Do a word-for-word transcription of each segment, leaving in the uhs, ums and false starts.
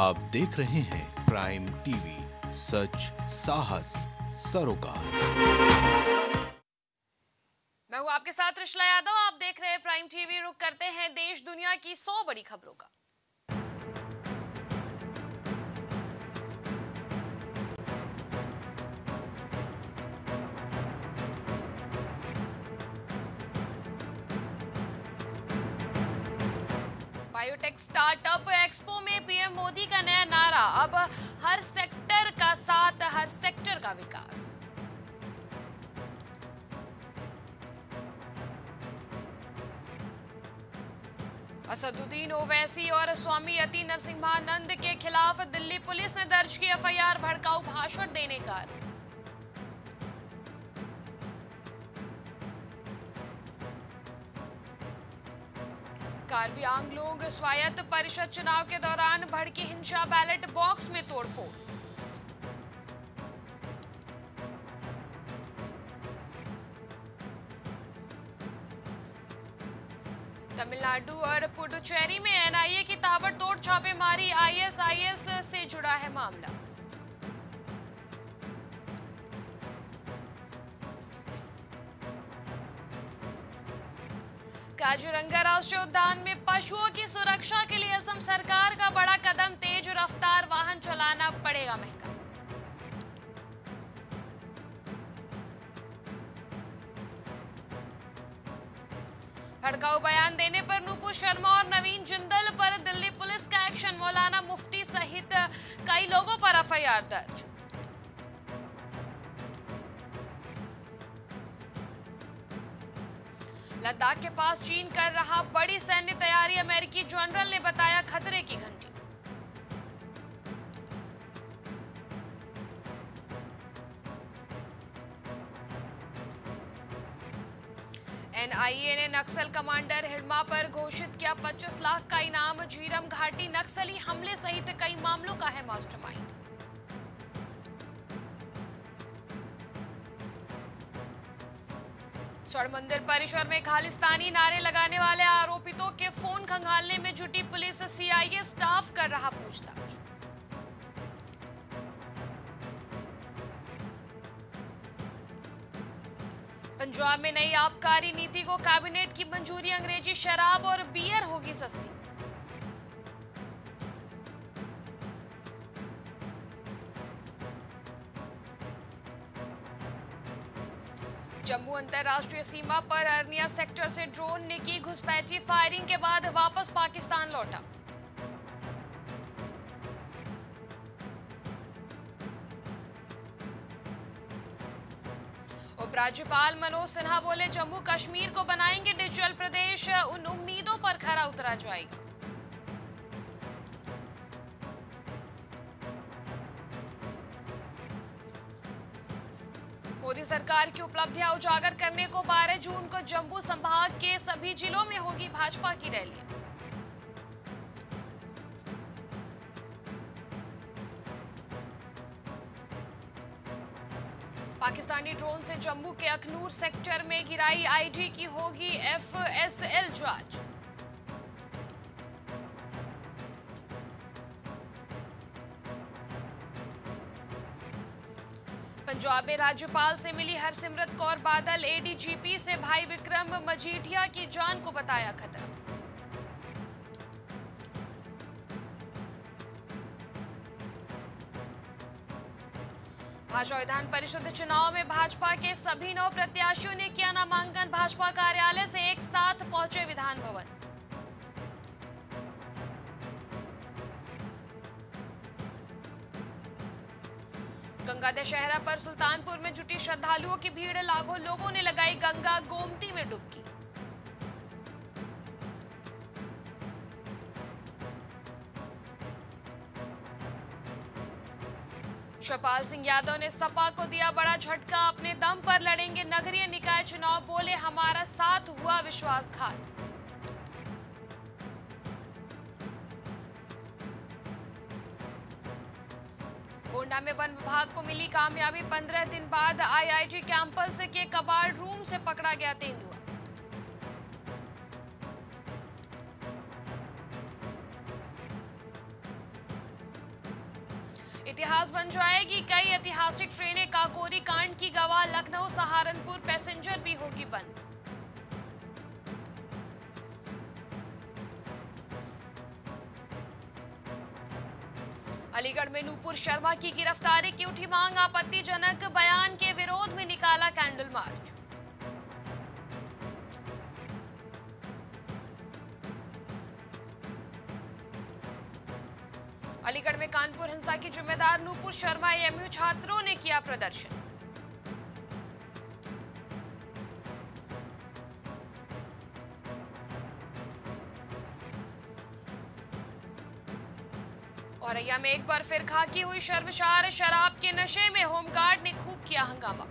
आप देख रहे हैं प्राइम टीवी, सच साहस सरोकार। मैं हूं आपके साथ त्रिशला यादव, आप देख रहे हैं प्राइम टीवी। रुक करते हैं देश दुनिया की सौ बड़ी खबरों का। बायोटेक स्टार्टअप एक्सपो में पीएम मोदी का नया नारा, अब हर सेक्टर का साथ, हर सेक्टर का विकास। असदुद्दीन ओवैसी और स्वामी यति नरसिम्हानंद के खिलाफ दिल्ली पुलिस ने दर्ज की एफआईआर, भड़काऊ भाषण देने का आरोप। कार्बी आंगलोंग स्वायत्त परिषद चुनाव के दौरान भड़की हिंसा, बैलेट बॉक्स में तोड़फोड़। तमिलनाडु और पुडुचेरी में एनआईए की ताबड़तोड़ छापेमारी, आईएसआईएस से जुड़ा है मामला। काजीरंगा राष्ट्रीय उद्यान में पशुओं की सुरक्षा के लिए असम सरकार का बड़ा कदम, तेज रफ्तार वाहन चलाना पड़ेगा महंगा। भड़काऊ बयान देने पर नुपुर शर्मा और नवीन जिंदल पर दिल्ली पुलिस का एक्शन, मौलाना मुफ्ती सहित कई लोगों पर एफआईआर दर्ज। लद्दाख के पास चीन कर रहा बड़ी सैन्य तैयारी, अमेरिकी जनरल ने बताया खतरे की घंटी। एनआईए ने नक्सल कमांडर हिडमा पर घोषित किया पच्चीस लाख का इनाम, झीरम घाटी नक्सली हमले सहित कई मामलों का है मास्टरमाइंड। स्वर्ण मंदिर परिसर में खालिस्तानी नारे लगाने वाले आरोपितों के फोन खंगालने में जुटी पुलिस, सीआईए स्टाफ कर रहा पूछताछ। पंजाब में नई आबकारी नीति को कैबिनेट की मंजूरी, अंग्रेजी शराब और बियर होगी सस्ती। जम्मू अंतरराष्ट्रीय सीमा पर अरनिया सेक्टर से ड्रोन ने की घुसपैठी, फायरिंग के बाद वापस पाकिस्तान लौटा। उपराज्यपाल मनोज सिन्हा बोले, जम्मू कश्मीर को बनाएंगे डिजिटल प्रदेश, उन उम्मीदों पर खरा उतरा जाएगा। मोदी सरकार की उपलब्धियां उजागर करने को बारह जून को जम्मू संभाग के सभी जिलों में होगी भाजपा की रैली। पाकिस्तानी ड्रोन से जम्मू के अखनूर सेक्टर में गिराई, आईडी की होगी एफएसएल जांच। पंजाब में राज्यपाल से मिली हरसिमरत कौर बादल, एडीजीपी से भाई विक्रम मजीठिया की जान को बताया खतरा। भाजपा विधान परिषद चुनाव में भाजपा के सभी नौ प्रत्याशियों ने किया नामांकन, भाजपा कार्यालय से एक साथ पहुंचे विधान भवन। गंगा दशहरा पर सुल्तानपुर में जुटी श्रद्धालुओं की भीड़, लाखों लोगों ने लगाई गंगा गोमती में डुबकी। शिवपाल सिंह यादव ने सपा को दिया बड़ा झटका, अपने दम पर लड़ेंगे नगरीय निकाय चुनाव, बोले हमारा साथ हुआ विश्वासघात। गोंडा में वन विभाग को मिली कामयाबी, पंद्रह दिन बाद आईआईटी कैंपस के कबाड़ रूम से पकड़ा गया तेंदुआ। इतिहास बन जाएगी कई ऐतिहासिक ट्रेनें, काकोरी कांड की गवाह, लखनऊ सहारनपुर पैसेंजर भी होगी बंद। अलीगढ़ में नूपुर शर्मा की गिरफ्तारी की उठी मांग, आपत्तिजनक बयान के विरोध में निकाला कैंडल मार्च। अलीगढ़ में कानपुर हिंसा की जिम्मेदार नूपुर शर्मा एएमयू छात्रों ने किया प्रदर्शन। औरैया में एक बार फिर खाकी हुई शर्मसार, शराब के नशे में होमगार्ड ने खूब किया हंगामा।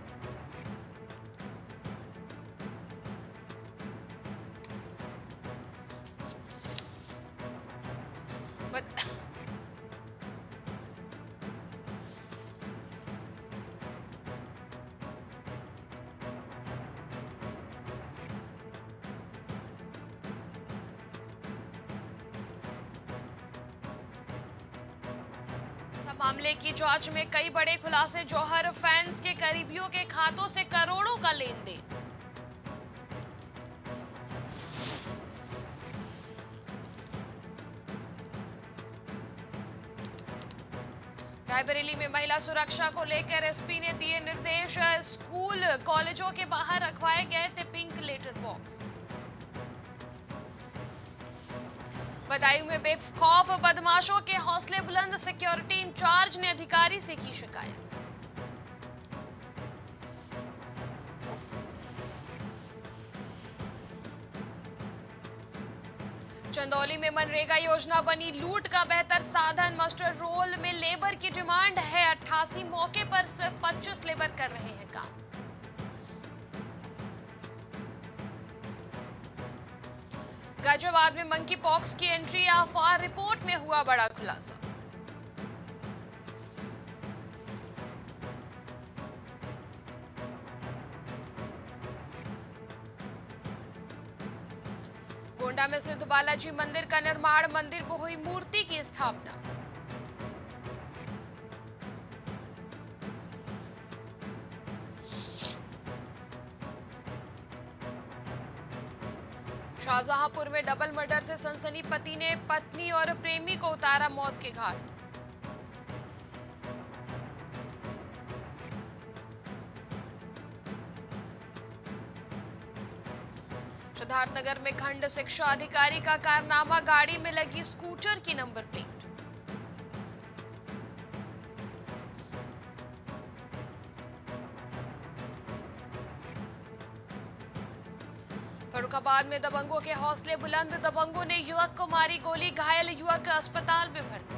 बत... मामले की जांच में कई बड़े खुलासे, जौहर फैंस के करीबियों के खातों से करोड़ों का लेन देन। रायबरेली में महिला सुरक्षा को लेकर एसपी ने दिए निर्देश, स्कूल कॉलेजों के बाहर रखवाए गए थे पिंक लेटर बॉक्स। बदायूं में बेखौफ बदमाशों के हौसले बुलंद, सिक्योरिटी इंचार्ज ने अधिकारी से की शिकायत। चंदौली में मनरेगा योजना बनी लूट का बेहतर साधन, मास्टर रोल में लेबर की डिमांड है अट्ठासी, मौके पर सिर्फ पच्चीस लेबर कर रहे हैं काम। गाजियाबाद में मंकी पॉक्स की एंट्री, अफवाह रिपोर्ट में हुआ बड़ा खुलासा। गोंडा में सिद्ध बालाजी मंदिर का निर्माण, मंदिर में हुई मूर्ति की स्थापना। शाहजहांपुर में डबल मर्डर से सनसनी, पति ने पत्नी और प्रेमी को उतारा मौत के घाट। सिद्धार्थनगर में खंड शिक्षा अधिकारी का कारनामा, गाड़ी में लगी स्कूटर की नंबर प्लेट। फर्रुखाबाद में दबंगों के हौसले बुलंद, दबंगों ने युवक को मारी गोली, घायल युवक अस्पताल में भर्ती।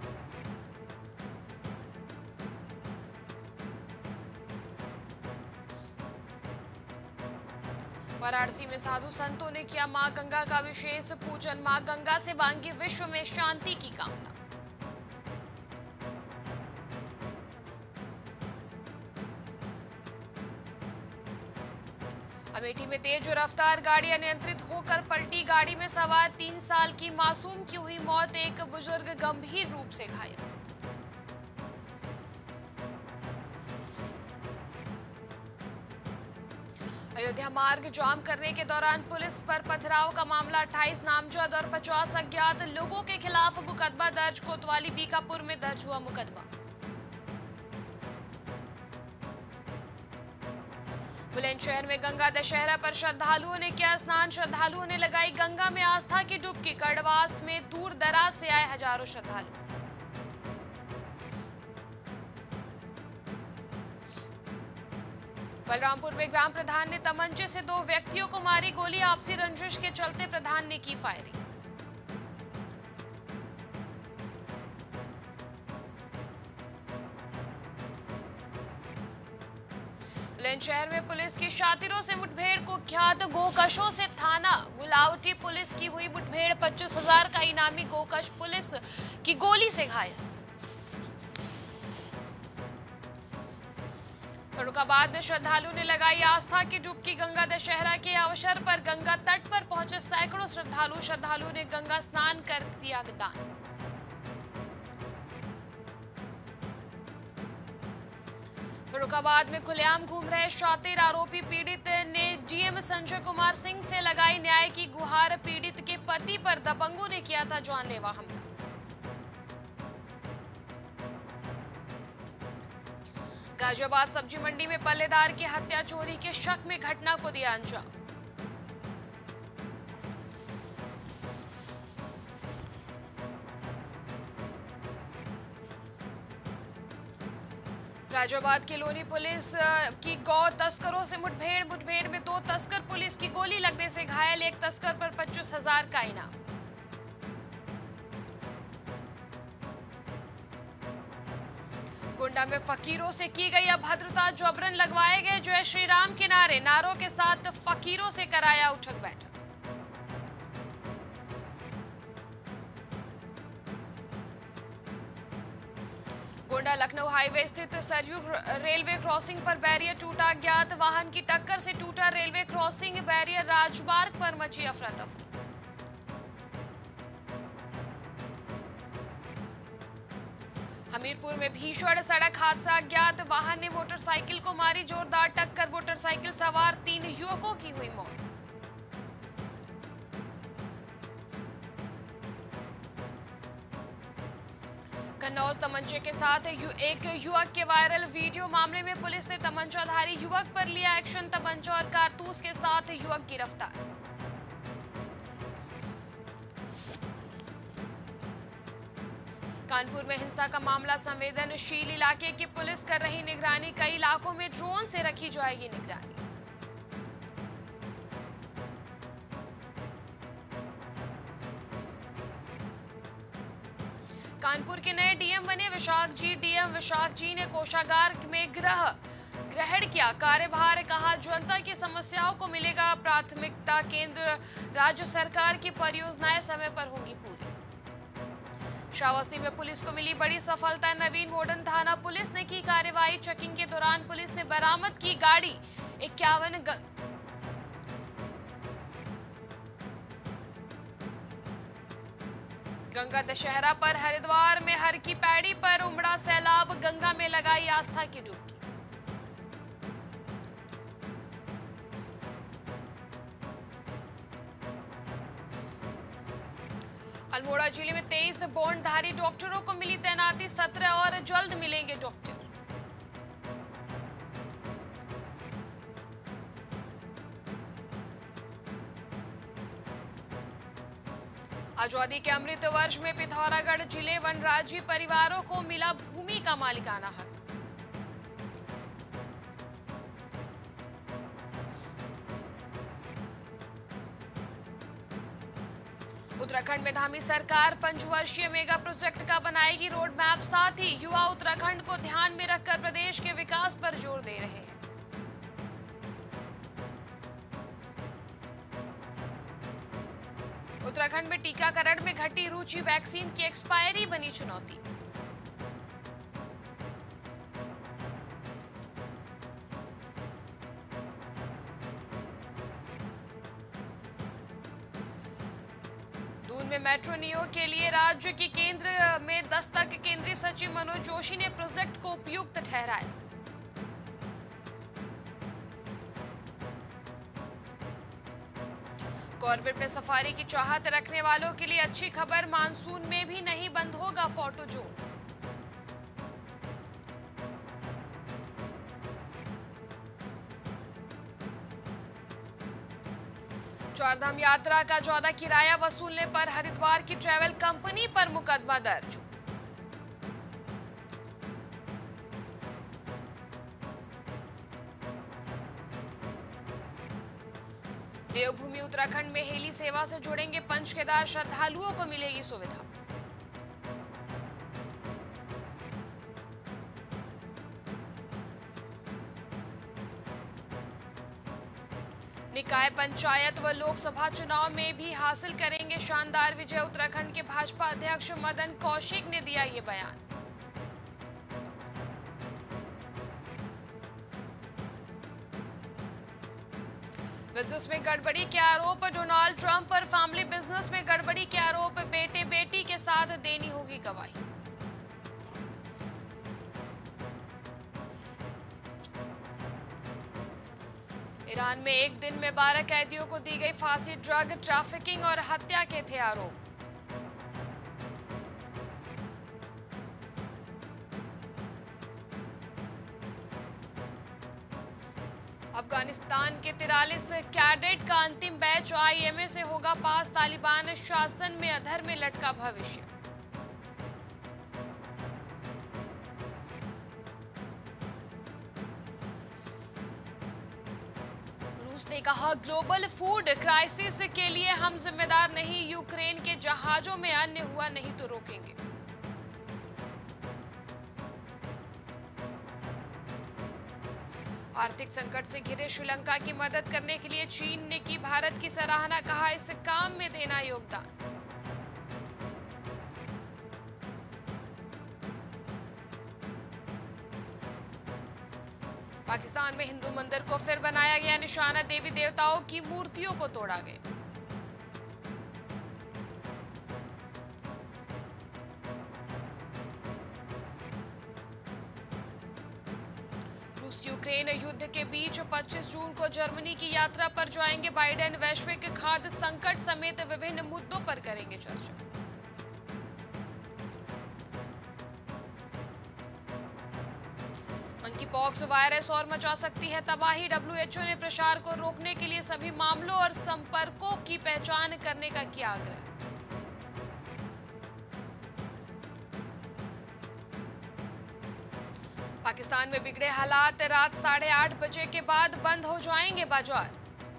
वाराणसी में साधु संतों ने किया मां गंगा का विशेष पूजन, मां गंगा से मांगी विश्व में शांति की कामना। अमेठी में तेज रफ्तार गाड़ी अनियंत्रित होकर पलटी, गाड़ी में सवार तीन साल की मासूम की हुई मौत, एक बुजुर्ग गंभीर रूप से घायल। अयोध्या मार्ग जाम करने के दौरान पुलिस पर पथराव का मामला, अट्ठाईस नामजद और पचास अज्ञात लोगों के खिलाफ मुकदमा दर्ज, कोतवाली बीकापुर में दर्ज हुआ मुकदमा। बुलंदशहर में गंगा दशहरा पर श्रद्धालुओं ने किया स्नान, श्रद्धालुओं ने लगाई गंगा में आस्था की डुबकी, कड़वास में दूर दराज से आए हजारों श्रद्धालु। बलरामपुर में ग्राम प्रधान ने तमंचे से दो व्यक्तियों को मारी गोली, आपसी रंजिश के चलते प्रधान ने की फायरिंग। बुलंदशहर में पुलिस की शातिरों से मुठभेड़, कुख्यात गोकशों से थाना गुलावटी पुलिस की हुई मुठभेड़, पच्चीस हजार का इनामी गोकश पुलिस की गोली से घायल। फर्रुखाबाद में श्रद्धालुओं ने लगाई आस्था की डुबकी, गंगा दशहरा के अवसर पर गंगा तट पर पहुंचे सैकड़ों श्रद्धालु, श्रद्धालुओं ने गंगा स्नान कर दिया दान। फर्रुखाबाद में खुलेआम घूम रहे शातिर आरोपी पीड़ित ने डीएम संजय कुमार सिंह से लगाई न्याय की गुहार। पीड़ित के पति पर दबंगों ने किया था जानलेवा हमला। गाजियाबाद सब्जी मंडी में पल्लेदार की हत्या, चोरी के शक में घटना को दिया अंजाम। गाजियाबाद की लोनी पुलिस की गौ तस्करों से मुठभेड़ मुठभेड़ में दो तस्कर पुलिस की गोली लगने से घायल। एक तस्कर पर पच्चीस हजार का इनाम। गोंडा में फकीरों से की गई अभद्रता, जबरन लगवाए गए जय श्री राम के नारे। नारों के साथ फकीरों से कराया उठक बैठक। गोंडा लखनऊ हाईवे स्थित सरयू रेलवे क्रॉसिंग पर बैरियर टूटा। ज्ञात वाहन की टक्कर से टूटा रेलवे क्रॉसिंग बैरियर। राजमार्ग पर मची अफरा तफरी। हमीरपुर में भीषण सड़क हादसा, ज्ञात वाहन ने मोटरसाइकिल को मारी जोरदार टक्कर। मोटरसाइकिल सवार तीन युवकों की हुई मौत। कन्नौज तमंचे के साथ यु, एक युवक के वायरल वीडियो मामले में पुलिस ने तमंचाधारी युवक पर लिया एक्शन। तमंचा और कारतूस के साथ युवक गिरफ्तार। कानपुर में हिंसा का मामला, संवेदनशील इलाके की पुलिस कर रही निगरानी। कई इलाकों में ड्रोन से रखी जाएगी निगरानी। कानपुर के नए डीएम बने विशाख जी। डीएम विशाख जी ने कोषागार में ग्रह ग्रहण किया कार्यभार। कहा जनता की समस्याओं को मिलेगा प्राथमिकता। केंद्र राज्य सरकार की परियोजनाएं समय पर होंगी पूरी। श्रावस्ती में पुलिस को मिली बड़ी सफलता। नवीन मॉडर्न थाना पुलिस ने की कार्रवाई। चेकिंग के दौरान पुलिस ने बरामद की गाड़ी इक्यावन ग... गंगा दशहरा पर हरिद्वार में हर की पैड़ी पर उमड़ा सैलाब। गंगा में लगाई आस्था की डुबकी। अल्मोड़ा जिले में तेईस बॉन्डधारी डॉक्टरों को मिली तैनाती। सत्रह और जल्द मिलेंगे डॉक्टर। आजादी के अमृत वर्ष में पिथौरागढ़ जिले वनराजी परिवारों को मिला भूमि का मालिकाना हक। उत्तराखंड में धामी सरकार पंचवर्षीय मेगा प्रोजेक्ट का बनाएगी रोड मैप। साथ ही युवा उत्तराखंड को ध्यान में रखकर प्रदेश के विकास पर जोर दे रहे हैं। उत्तराखंड में टीकाकरण में घटी रुचि। वैक्सीन की एक्सपायरी बनी चुनौती। दून में मेट्रो नियो के लिए राज्य की केंद्र में दस्तक। केंद्रीय सचिव मनोज जोशी ने प्रोजेक्ट को उपयुक्त ठहराया। कॉर्बेट में सफारी की चाहत रखने वालों के लिए अच्छी खबर। मानसून में भी नहीं बंद होगा फोटो जोन। चारधाम यात्रा का ज्यादा किराया वसूलने पर हरिद्वार की ट्रैवल कंपनी पर मुकदमा दर्ज। देवभूमि उत्तराखंड में हेली सेवा से जुड़ेंगे पंचकेदार। श्रद्धालुओं को मिलेगी सुविधा। निकाय पंचायत व लोकसभा चुनाव में भी हासिल करेंगे शानदार विजय। उत्तराखंड के भाजपा अध्यक्ष मदन कौशिक ने दिया ये बयान। बिजनेस में गड़बड़ी के आरोप। डोनाल्ड ट्रंप पर फैमिली बिजनेस में गड़बड़ी के आरोप। बेटे बेटी के साथ देनी होगी गवाही। ईरान में एक दिन में बारह कैदियों को दी गई फांसी, ड्रग ट्रैफिकिंग और हत्या के थे आरोप। अफगानिस्तान के तिरालीस कैडेट का अंतिम बैच आईएमए से होगा पास, तालिबान शासन में अधर में लटका भविष्य। रूस ने कहा ग्लोबल फूड क्राइसिस के लिए हम जिम्मेदार नहीं, यूक्रेन के जहाजों में अन्न हुआ नहीं तो रोकेंगे। आर्थिक संकट से घिरे श्रीलंका की मदद करने के लिए चीन ने की भारत की सराहना, कहा इस काम में देना योगदान। पाकिस्तान में हिंदू मंदिर को फिर बनाया गया निशाना, देवी देवताओं की मूर्तियों को तोड़ा गया। रूस यूक्रेन युद्ध के बीच पच्चीस जून को जर्मनी की यात्रा पर जाएंगे बाइडेन, वैश्विक खाद्य संकट समेत विभिन्न मुद्दों पर करेंगे चर्चा। मंकी पॉक्स वायरस और मचा सकती है तबाही, डब्ल्यूएचओ ने प्रसार को रोकने के लिए सभी मामलों और संपर्कों की पहचान करने का किया आग्रह। पाकिस्तान में बिगड़े हालात, रात साढ़े आठ बजे के बाद बंद हो जाएंगे बाजार।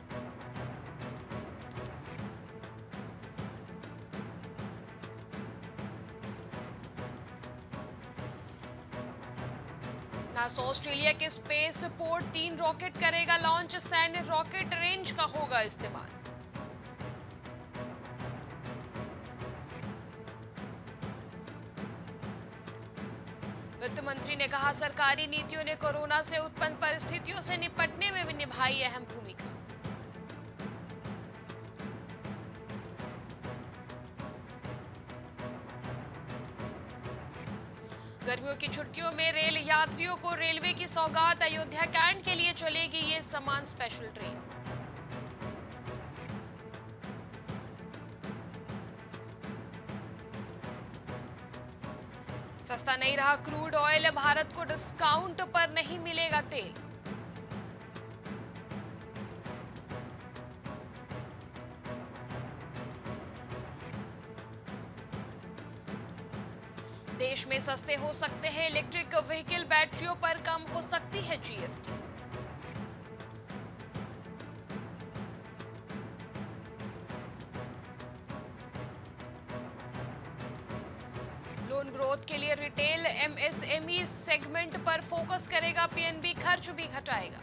नासा ऑस्ट्रेलिया के स्पेस पोर्ट तीन रॉकेट करेगा लॉन्च, सैन्य रॉकेट रेंज का होगा इस्तेमाल। वित्त मंत्री ने कहा सरकारी नीतियों ने कोरोना से उत्पन्न परिस्थितियों से निपटने में भी निभाई अहम भूमिका। गर्मियों की छुट्टियों में रेल यात्रियों को रेलवे की सौगात, अयोध्या कैंट के लिए चलेगी ये समान स्पेशल ट्रेन। सस्ता नहीं रहा क्रूड ऑयल, भारत को डिस्काउंट पर नहीं मिलेगा तेल। देश में सस्ते हो सकते हैं इलेक्ट्रिक व्हीकल, बैटरियों पर कम हो सकती है जीएसटी। लोन ग्रोथ के लिए रिटेल एमएसएमई सेगमेंट पर फोकस करेगा पीएनबी, खर्च भी घटाएगा।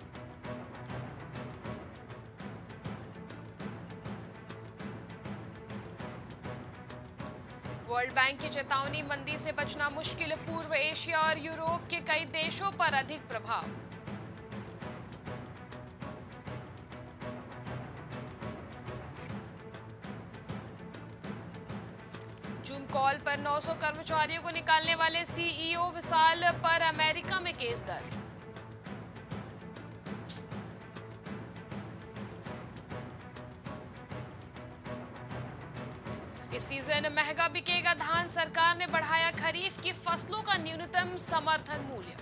वर्ल्ड बैंक की चेतावनी, मंदी से बचना मुश्किल, पूर्व एशिया और यूरोप के कई देशों पर अधिक प्रभाव। जूम कॉल पर नौ सौ कर्मचारियों को निकालने वाले सीईओ विशाल पर अमेरिका में केस दर्ज। इस सीजन महंगा बिकेगा धान, सरकार ने बढ़ाया खरीफ की फसलों का न्यूनतम समर्थन मूल्य।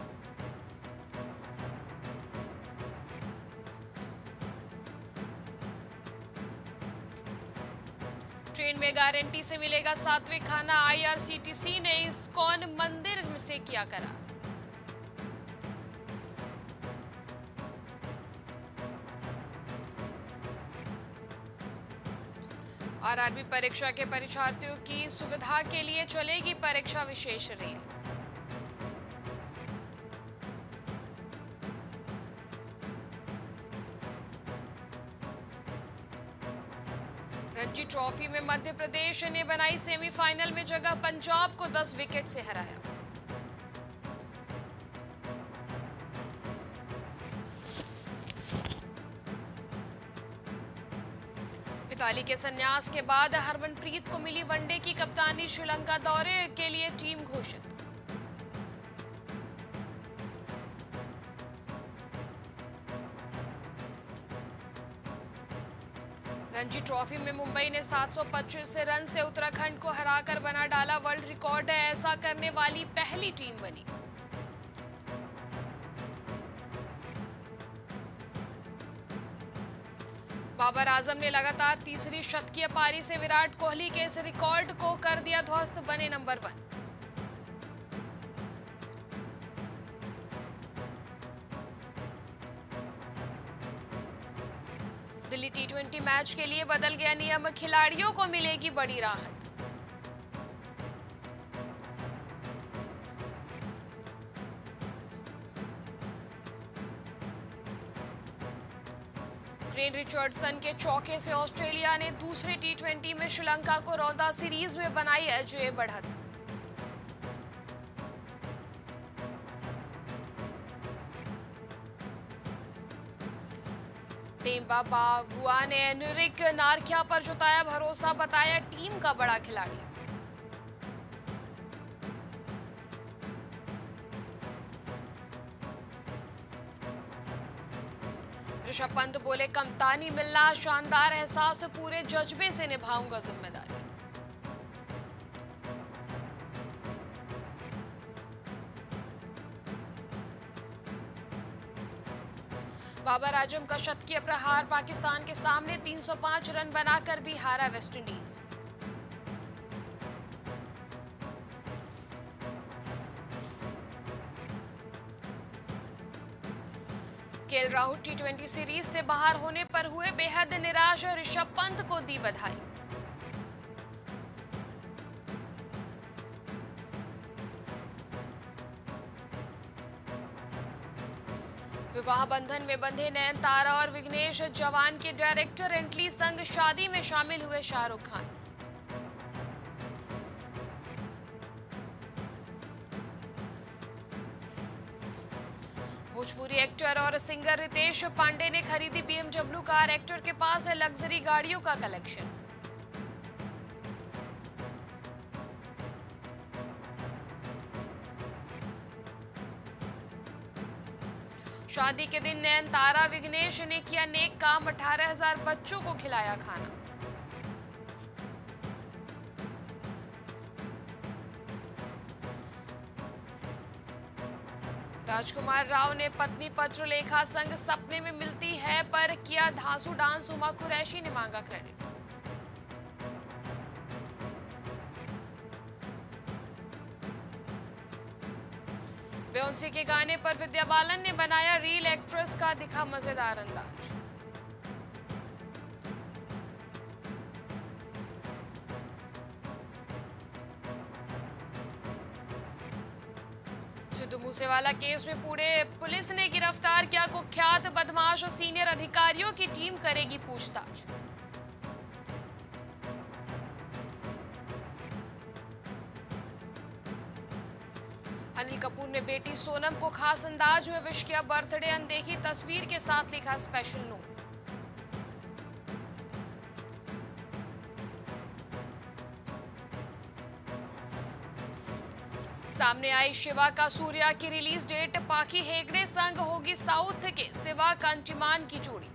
ट्रेन में गारंटी से मिलेगा सात्विक खाना, आईआरसीटीसी ने इस्कॉन मंदिर से किया करार। आरआरबी परीक्षा के परीक्षार्थियों की सुविधा के लिए चलेगी परीक्षा विशेष रेल। रणजी ट्रॉफी में मध्य प्रदेश ने बनाई सेमीफाइनल में जगह, पंजाब को दस विकेट से हराया। मिताली के संन्यास के बाद हरमनप्रीत को मिली वनडे की कप्तानी, श्रीलंका दौरे के लिए टीम घोषित। रणजी ट्रॉफी में मुंबई ने सात सौ पच्चीस रन से उत्तराखंड को हराकर बना डाला वर्ल्ड रिकॉर्ड। ऐसा करने वाली पहली टीम बनी। बाबर आजम ने लगातार तीसरी शतकीय पारी से विराट कोहली के इस रिकॉर्ड को कर दिया ध्वस्त, बने number one. Delhi T twenty match के लिए बदल गया नियम, खिलाड़ियों को मिलेगी बड़ी राहत। ग्रेन रिचर्डसन के चौके से ऑस्ट्रेलिया ने दूसरे टी ट्वेंटी में श्रीलंका को रौंदा, सीरीज में बनाई अजय बढ़त। तेम्बा बावुआ ने एनरिक नारकिया पर जताया भरोसा, बताया टीम का बड़ा खिलाड़ी। ऋषभ पंत बोले कप्तानी मिलना शानदार एहसास, पूरे जज्बे से निभाऊंगा जिम्मेदारी। बाबर आजम का शतकीय प्रहार, पाकिस्तान के सामने तीन सौ पाँच रन बनाकर भी हारा West Indies. KL Rahul T twenty series से बाहर होने पर हुए बेहद निराश, ऋषभ पंत को दी बधाई। विवाह बंधन में बंधे नयनतारा और विघ्नेश, जवान के डायरेक्टर एंटली संग शादी में शामिल हुए शाहरुख खान। भोजपुरी एक्टर और सिंगर रितेश पांडे ने खरीदी बीएमडब्ल्यू कार, एक्टर के पास है लग्जरी गाड़ियों का कलेक्शन। शादी के दिन नयनतारा विघ्नेश ने किया नेक काम, अठारह हजार बच्चों को खिलाया खाना। राजकुमार राव ने पत्नी पत्रलेखा संग सपने में मिलती है पर किया धांसू डांस, उमा कुरैशी ने मांगा क्रेडिट। बेयोंसे के गाने पर विद्या बालन ने बनाया रील, एक्ट्रेस का दिखा मजेदार अंदाज। सिद्धू मूसेवाला केस में पूरे पुलिस ने गिरफ्तार किया कुख्यात बदमाश और सीनियर अधिकारियों की टीम करेगी पूछताछ। अनिल कपूर ने बेटी सोनम को खास अंदाज में विश किया बर्थडे, अनदेखी तस्वीर के साथ लिखा स्पेशल नोट। सामने आई शिवा का सूर्या की रिलीज डेट, पाखी हेगड़े संग होगी साउथ के सिवा कांटीमान की जोड़ी।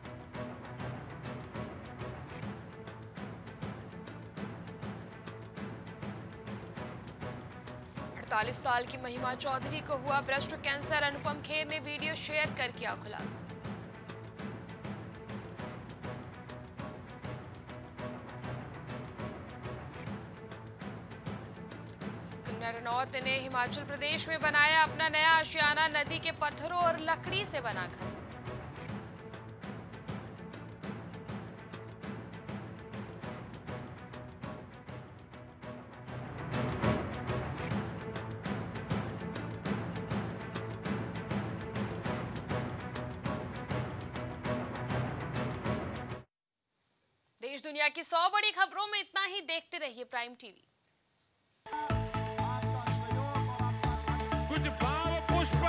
अड़तालीस साल की महिमा चौधरी को हुआ ब्रेस्ट कैंसर, अनुपम खेर ने वीडियो शेयर कर किया खुलासा। कंगना रनौत ने हिमाचल प्रदेश में बनाया अपना नया आशियाना, नदी के पत्थरों और लकड़ी से बना घर। देश दुनिया की सौ बड़ी खबरों में इतना ही। देखते रहिए प्राइम टीवी। कुछ भाव पुष्प।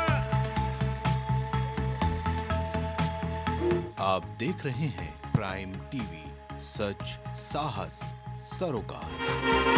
आप देख रहे हैं प्राइम टीवी, सच साहस सरोकार।